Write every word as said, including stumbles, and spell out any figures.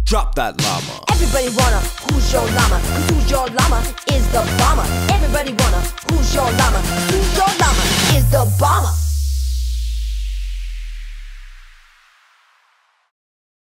Drop that llama. Everybody wanna, who's your llama? Cause who's your llama is the bomber. Everybody wanna, who's your llama? Who's your llama is the bomber.